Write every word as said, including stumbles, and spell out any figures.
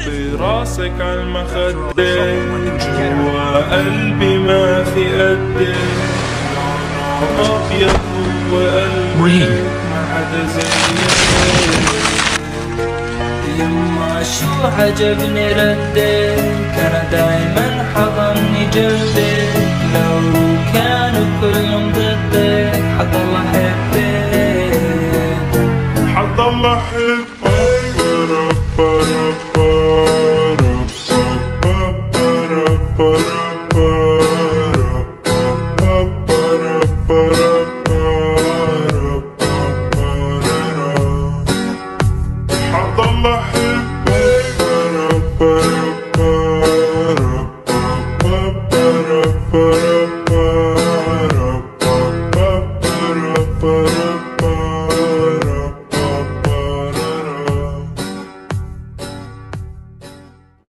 في راسك عالمخدة، جوا قلبي ما في قدك، أبيض وقلبي ما حدا زيك. يما شو عجبني ردك، أنا دايما حضني جلدك، لو كانوا كلهم ضدك حضل أحبك، حضل أحبك.